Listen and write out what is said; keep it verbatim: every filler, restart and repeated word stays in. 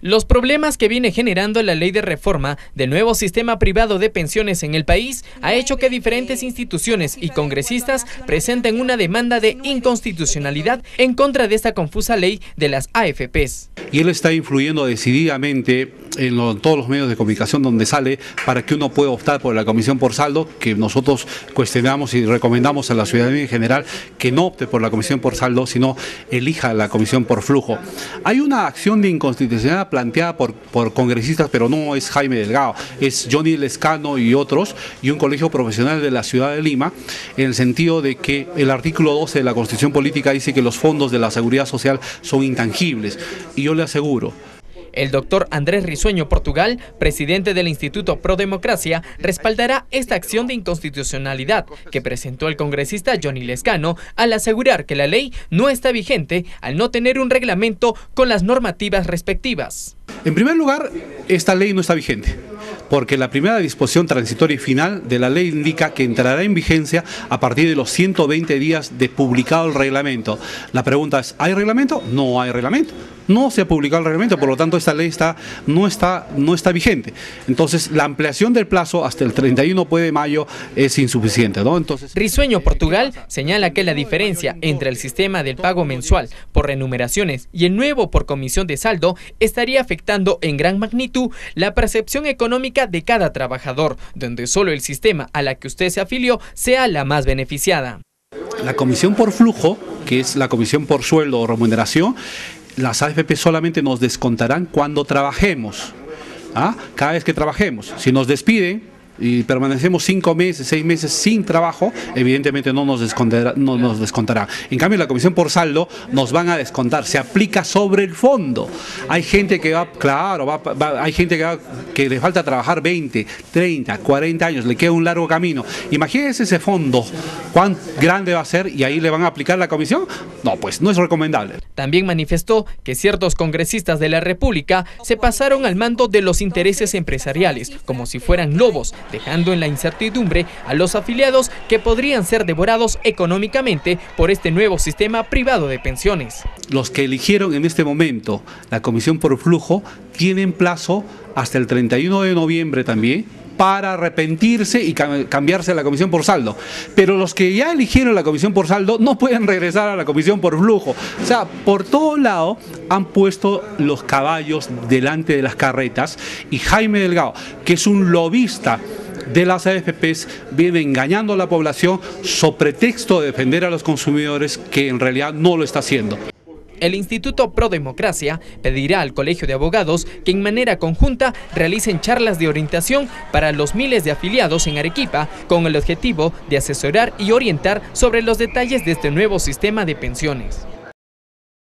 Los problemas que viene generando la ley de reforma del nuevo sistema privado de pensiones en el país ha hecho que diferentes instituciones y congresistas presenten una demanda de inconstitucionalidad en contra de esta confusa ley de las A F Pes. Y él está influyendo decididamente en lo, todos los medios de comunicación donde sale para que uno pueda optar por la comisión por saldo, que nosotros cuestionamos y recomendamos a la ciudadanía en general que no opte por la comisión por saldo, sino elija la comisión por flujo. Hay una acción de inconstitucionalidad planteada por, por congresistas, pero no es Jaime Delgado, es Johnny Lescano y otros, y un colegio profesional de la ciudad de Lima, en el sentido de que el artículo doce de la Constitución Política dice que los fondos de la seguridad social son intangibles, y yo le aseguro. El doctor Andrés Risueño Portugal, presidente del Instituto Pro Democracia, respaldará esta acción de inconstitucionalidad que presentó el congresista Johnny Lescano al asegurar que la ley no está vigente al no tener un reglamento con las normativas respectivas. En primer lugar, esta ley no está vigente, porque la primera disposición transitoria y final de la ley indica que entrará en vigencia a partir de los ciento veinte días de publicado el reglamento. La pregunta es, ¿hay reglamento? No hay reglamento. No se ha publicado el reglamento, por lo tanto esta ley está, no, está, no está vigente. Entonces la ampliación del plazo hasta el treinta y uno de mayo es insuficiente, ¿no? Entonces, Risueño Portugal señala que la diferencia entre el sistema del pago mensual por remuneraciones y el nuevo por comisión de saldo estaría afectando en gran magnitud la percepción económica de cada trabajador, donde solo el sistema a la que usted se afilió sea la más beneficiada. La comisión por flujo, que es la comisión por sueldo o remuneración, las A F P solamente nos descontarán cuando trabajemos, ¿ah? Cada vez que trabajemos. Si nos despiden y permanecemos cinco meses, seis meses sin trabajo, evidentemente no nos descontará, no nos descontará. En cambio, la comisión por saldo nos van a descontar, se aplica sobre el fondo. Hay gente que va, claro, va, va, hay gente que, va, que le falta trabajar veinte, treinta, cuarenta años, le queda un largo camino. Imagínense ese fondo, cuán grande va a ser y ahí le van a aplicar la comisión. No, pues no es recomendable. También manifestó que ciertos congresistas de la República se pasaron al mando de los intereses empresariales, como si fueran lobos, dejando en la incertidumbre a los afiliados que podrían ser devorados económicamente por este nuevo sistema privado de pensiones. Los que eligieron en este momento la comisión por flujo tienen plazo hasta el treinta y uno de noviembre también para arrepentirse y cambiarse a la comisión por saldo. Pero los que ya eligieron la comisión por saldo no pueden regresar a la comisión por flujo. O sea, por todo lado han puesto los caballos delante de las carretas y Jaime Delgado, que es un lobista de las A F Pes, viene engañando a la población sobre pretexto de defender a los consumidores, que en realidad no lo está haciendo. El Instituto Pro Democracia pedirá al Colegio de Abogados que en manera conjunta realicen charlas de orientación para los miles de afiliados en Arequipa con el objetivo de asesorar y orientar sobre los detalles de este nuevo sistema de pensiones.